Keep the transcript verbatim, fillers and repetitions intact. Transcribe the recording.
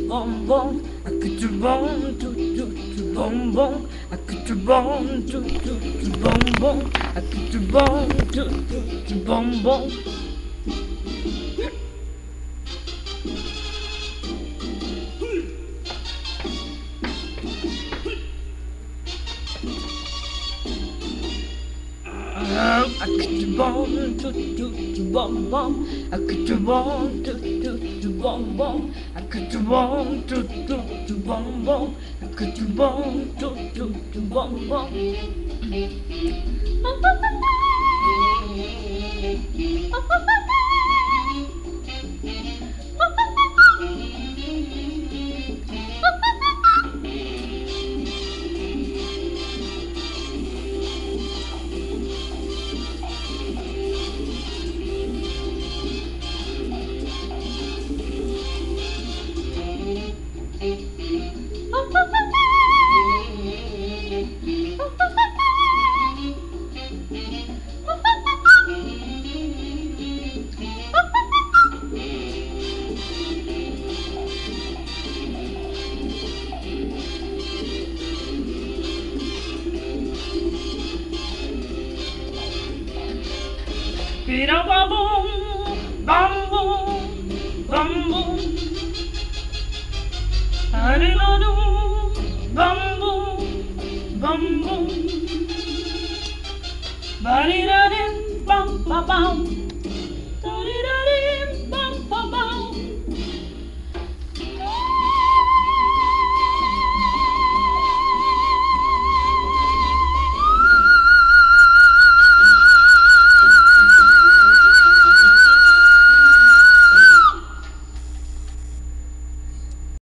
bom bom, a que bom, tu tu tu bom bom, a que bom, tu tu tu bom bom, a que bom, tu tu tu bom bom. A que bom, tu tu tu bom bom, a que bom, tu tu tu bom bom, a que bom, tu tu tu bom bom, a que bom, tu tu tu bom bom. Bida ba boom, bam boom, bam boom. Adida doom, bam boom, bam boom. Badida dim, bam ba bam.